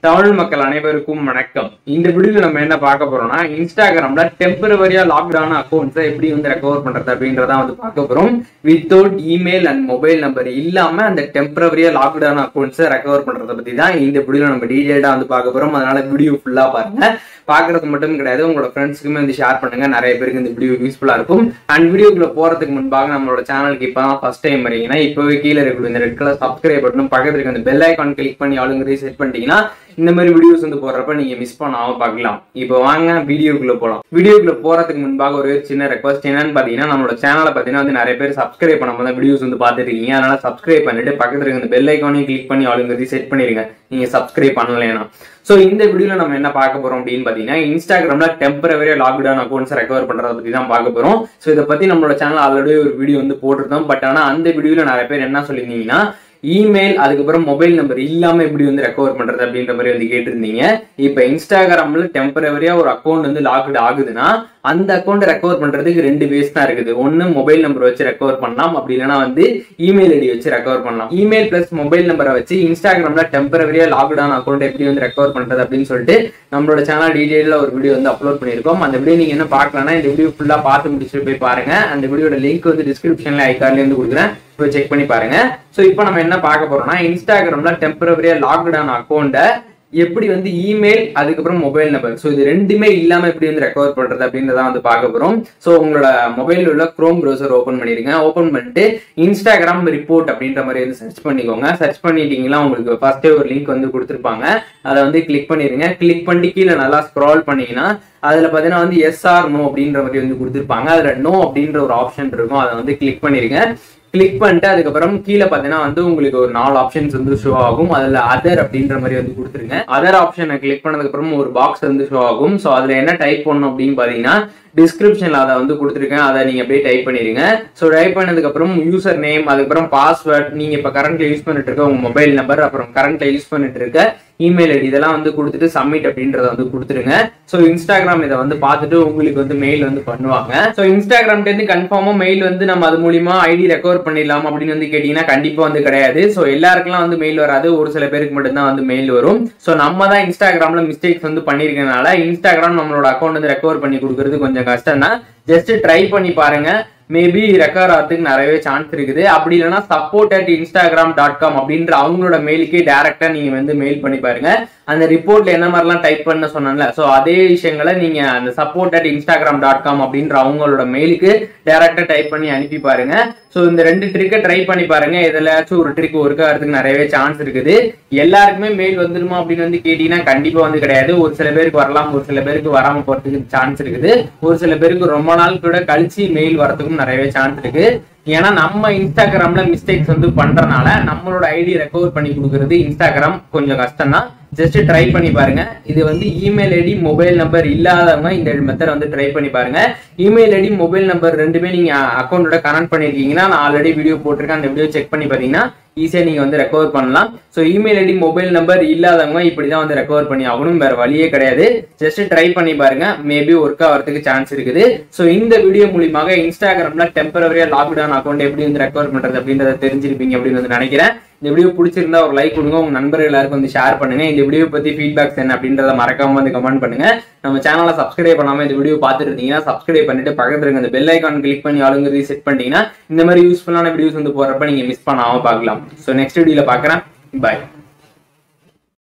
தமிழ் மக்கள் அனைவருக்கும் வணக்கம். இந்த வீடியோல நம்ம என்ன பார்க்க போறோம்னா, இன்ஸ்டாகிராம்ல டெம்பரவரியா லாக்டவுன் அக்கௌண்ட்ஸை எப்படி வந்து ரெக்கவர் பண்றது அப்படின்றத வந்து பார்க்க போறோம். Without email and mobile number இல்லாம அந்த டெம்பரவரியா லாக்டவுன் அக்கௌண்ட்ஸை ரெக்கவர் பண்றதை பத்தி தான் இந்த வீடியோல நம்ம டீடைல்டா வந்து பார்க்க போறோம். அதனால வீடியோ ஃபுல்லா பாருங்க. பாக்குறது மட்டும் கிடையாது, உங்களோட ஃப்ரெண்ட்ஸுக்குமே வந்து ஷேர் பண்ணுங்க. நிறைய பேருக்கு இந்த வீடியோ யூஸ்ஃபுல்லா இருக்கும். அண்ட் வீடியோக்குள்ள போறதுக்கு முன்பாக நம்மளோட சேனலுக்கு இப்பதான் ஃபர்ஸ்ட் டைம் வரீங்கன்னா இப்பவே கீழே இருக்கக்கூடிய இந்த ரெட் கலர் சப்ஸ்கிரைப் பட்டனும் பக்கத்துல இருக்க அந்த பெல் ஐகான் கிளிக் பண்ணி ஆளுங்க செட் பண்ணிட்டீங்கன்னா இந்த மாதிரி வீடியோஸ் வந்து போடுறப்ப நீங்க மிஸ் பண்ணாம பார்க்கலாம். இப்போ வாங்க வீடியோக்குள்ள போலாம். வீடியோக்குள்ள போறதுக்கு முன்பாக ஒரு சின்ன ரெக்வஸ்ட் என்னன்னு பாத்தீங்கன்னா, நம்மளோட சேனலை பாத்தீங்கன்னா வந்து நிறைய பேர் சப்ஸ்கிரைப் பண்ணாம தான் வீடியோஸ் வந்து பாத்துட்டு இருக்கீங்க. அதனால சப்ஸ்கிரைப் பண்ணிட்டு பக்கத்துல இருக்க இந்த பெல் ஐகானையும் கிளிக் பண்ணி ஆளுங்க செட் பண்ணிருங்க நீங்க சப்ஸ்கிரைப் பண்ணலைன்னா. சோ இந்த வீடியோல நம்ம என்ன பார்க்க போறோம் அப்படின்னு பாத்தீங்கன்னா, இன்ஸ்டாகிராம்ல டெம்பரவரியா லாக்டவுன் அக்கௌண்ட்ஸ் ரெக்கவர் பண்றத பத்தி தான் பார்க்க போறோம். சோ இதை பத்தி நம்மளோட சேனல் ஆல்ரெடி ஒரு வீடியோ வந்து போட்டிருந்தோம். பட் ஆனா அந்த வீடியோல நிறைய பேர் என்ன சொல்லியிருந்தீங்கன்னா, இமெயில் அதுக்கப்புறம் மொபைல் நம்பர் இல்லாம எப்படி வந்து ரெக்கவர் பண்றது அப்படின்ற மாதிரி வந்து கேட்டிருந்தீங்க. இப்ப இன்ஸ்டாகிராம்ல டெம்பரவரியா ஒரு அக்கௌண்ட் வந்து லாக்டு ஆகுதுன்னா அந்த அக்கௌண்ட் ரெக்கவர் பண்றதுக்கு ரெண்டு வேஸ் தான் இருக்குது. ஒன்னு மொபைல் நம்பர் வச்சு ரெக்கவர் பண்ணலாம், அப்படி இல்லைன்னா வந்து இமெயில் ஐடி வச்சு ரெக்கவர் பண்ணலாம். இமெயில் பிளஸ் மொபைல் நம்பரை வச்சு இன்ஸ்டாகிராம்ல டெம்பரவரியா லாக்டவுன் அக்கௌண்ட் எப்படி வந்து ரெக்கவர் பண்றது அப்படின்னு சொல்லிட்டு நம்மளோட சேனல் டீடைல்ல ஒரு வீடியோ வந்து அப்லோட் பண்ணிருக்கோம். அந்த வீடியோ நீங்க என்ன பார்க்கலாம்னா இந்த வீடியோ ஃபுல்லா பார்த்து முடிச்சுட்டு போய் பாருங்க. அந்த வீடியோட லிங்க் வந்து டிஸ்கிரிப்ஷன்ல ஐகான்ல இருந்து கொடுக்குறேன், போய் செக் பண்ணி பாருங்க. சோ இப்போ நம்ம என்ன பார்க்க போறோம்னா, இன்ஸ்டாகிராம்ல டெம்பரவரியா லாக்டவுன் அக்கௌண்ட்டை எப்படி வந்து இமெயில் அதுக்கப்புறம் மொபைல் நம்பர் ஸோ இது ரெண்டுமே இல்லாம எப்படி வந்து ரெக்கவர் பண்றது அப்படின்றத வந்து பார்க்க போறோம். ஸோ உங்களோட மொபைல் உள்ள குரோம் ப்ரௌசர் ஓப்பன் பண்ணிருங்க. ஓப்பன் பண்ணிட்டு இன்ஸ்டாகிராம் ரிப்போர்ட் அப்படின்ற மாதிரி வந்து சர்ச் பண்ணிக்கோங்க. சர்ச் பண்ணிட்டீங்கன்னா உங்களுக்கு ஃபர்ஸ்டே ஒரு லிங்க் வந்து கொடுத்துருப்பாங்க. அதை வந்து கிளிக் பண்ணிருங்க. கிளிக் பண்ணி கீழே நல்லா ஸ்க்ரால் பண்ணீங்கன்னா அதுல பாத்தீங்கன்னா வந்து எஸ் ஆர் நோ அப்படின்ற மாதிரி வந்து கொடுத்துருப்பாங்க. அதுல நோ அப்படின்ற ஒரு ஆப்ஷன் இருக்கும், அதை வந்து கிளிக் பண்ணிருங்க. கிளிக் பண்ணிட்டு அதுக்கப்புறம் கீழே பார்த்தீங்கன்னா வந்து உங்களுக்கு ஒரு 4 ஆப்ஷன்ஸ் வந்து ஷோ ஆகும். அதுல அதர் அப்படின்ற மாதிரி வந்து கொடுத்துருங்க. அதர் ஆப்ஷனை கிளிக் பண்ணதுக்கு அப்புறம் ஒரு பாக்ஸ் வந்து ஷோ ஆகும். ஸோ அதுல என்ன டைப் பண்ணணும் அப்படின்னு பாத்தீங்கன்னா, டிஸ்கிரிப்ஷன்ல அதை வந்து கொடுத்துருக்கேன், அதை நீங்க அப்படியே டைப் பண்ணிருங்க. ஸோ டைப் பண்ணதுக்கு அப்புறம் யூசர் நேம் அதுக்கப்புறம் பாஸ்வேர்ட், நீங்க இப்ப கரண்ட்ல யூஸ் பண்ணிட்டு இருக்க உங்க மொபைல் நம்பர் அப்புறம் கரண்ட்ல யூஸ் பண்ணிட்டு இருக்க இமெயில் ஐடி இதெல்லாம் வந்து கொடுத்துட்டு சப்மிட் அப்படின்றத வந்து கொடுத்துருங்க. ஸோ இன்ஸ்டாகிராம் இதை வந்து பார்த்துட்டு உங்களுக்கு வந்து மெயில் வந்து பண்ணுவாங்க. ஸோ இன்ஸ்டாகிராம்ல இருந்து கன்ஃபார்மா மெயில் வந்து நம்ம அது மூலியமா ஐடி ரெக்கவர் பண்ணிடலாம் அப்படின்னு வந்து கேட்டீங்கன்னா கண்டிப்பா வந்து கிடையாது. ஸோ எல்லாருக்கெல்லாம் வந்து மெயில் வராது, ஒரு சில பேருக்கு மட்டும்தான் வந்து மெயில் வரும். ஸோ நம்ம தான் இன்ஸ்டாகிராம்ல மிஸ்டேக்ஸ் வந்து பண்ணிருக்கனால இன்ஸ்டாகிராம் நம்மளோட அக்கௌண்ட் வந்து ரெக்கவர் பண்ணி கொடுக்கறது கொஞ்சம் கஷ்டம் தான். ஜஸ்ட் ட்ரை பண்ணி பாருங்க, மேபி ரெக்கவர் ஆகிறதுக்கு நிறையவே சான்ஸ் இருக்குது. அப்படி இல்லைன்னா support@instagram.com அப்படின்ற அவங்களோட மெயிலுக்கே டைரக்டா நீங்க வந்து மெயில் பண்ணி பாருங்க. அந்த ரிப்போர்ட்ல என்ன மாதிரிலாம் டைப் பண்ண சொன்னால ஸோ அதே விஷயங்களை நீங்க அந்த support@instagram.com அப்படின்ற அவங்களோட மெயிலுக்கு டைரக்டா டைப் பண்ணி அனுப்பி பாருங்க. ஸோ இந்த ரெண்டு ட்ரிக்கை ட்ரை பண்ணி பாருங்க. எதுலாச்சும் ஒரு ட்ரிக் ஒர்க் ஆகிறதுக்கு நிறையவே சான்ஸ் இருக்குது. எல்லாருக்குமே மெயில் வந்துருமா அப்படின்னு வந்து கேட்டீங்கன்னா கண்டிப்பா வந்து கிடையாது. ஒரு சில பேருக்கு வரலாம், ஒரு சில பேருக்கு வராம போறதுக்கு சான்ஸ் இருக்குது. ஒரு சில பேருக்கு ரொம்ப நாள் கூட கழிச்சு மெயில் வரதுக்கும் நிறையவே சான்ஸ் இருக்கு. ஏன்னா நம்ம இன்ஸ்டாகிராம்ல மிஸ்டேக்ஸ் வந்து பண்றதுனால நம்மளோட ஐடி ரெக்கவர் பண்ணி கொடுக்கறது இன்ஸ்டாகிராம் கொஞ்சம் கஷ்டம் தான். ஜஸ்ட் ட்ரை பண்ணி பாருங்க. இது வந்து இமெயில் ஐடி மொபைல் நம்பர் இல்லாதவங்க இந்த மெத்தட் வந்து ட்ரை பண்ணி பாருங்க. இமெயில் ஐடி மொபைல் நம்பர் ரெண்டுமே நீங்க அக்கௌண்டோட கனெக்ட் பண்ணிருக்கீங்கன்னா நான் ஆல்ரெடி வீடியோ போட்டிருக்கேன், அந்த வீடியோ செக் பண்ணி பாத்தீங்கன்னா ஈஸியா நீங்க வந்து ரெக்கவர் பண்ணலாம். So email ID mobile number இல்லாதவங்க இப்படிதான் வந்து ரெக்கவர் பண்ணி ஆகணும், வேற வழியே கிடையாது. ஜஸ்ட் ட்ரை பண்ணி பாருங்க, மேபி ஒர்க் ஆகிறதுக்கு சான்ஸ் இருக்குது. ஸோ இந்த வீடியோ மூலியமாக இன்ஸ்டாகிராம்ல டெம்பரவரியா லாக்டவுன் அக்கௌண்ட் எப்படி வந்து ரெக்கவர் பண்றது அப்படின்றத தெரிஞ்சிருப்பீங்க அப்படின்னு வந்து நினைக்கிறேன். இந்த வீடியோ பிடிச்சிருந்தா ஒரு லைக் கொடுங்க, உங்க நண்பர்கள் எல்லாருக்கும் வந்து ஷேர் பண்ணுங்க. இந்த வீடியோ பத்தி ஃபீட்பேக்ஸ் என்ன அப்படின்றத மறக்காம வந்து கமெண்ட் பண்ணுங்க. நம்ம சேனலை சப்ஸ்கிரைப் பண்ணாம இந்த வீடியோ பார்த்துட்டு இருந்தீங்கன்னா சப்ஸ்கிரைப் பண்ணிட்டு பக்கத்துல இருக்க அந்த பெல் ஐகான் கிளிக் பண்ணி ஆளுங்க செட் பண்ணிட்டீங்கன்னா இந்த மாதிரி யூஸ்ஃபுல்லான வீடியோஸ் வந்து போறப்ப நீங்க மிஸ் பண்ணாம பார்க்கலாம். ஸோ நெக்ஸ்ட் வீடியோல பார்க்குறேன். பாய்.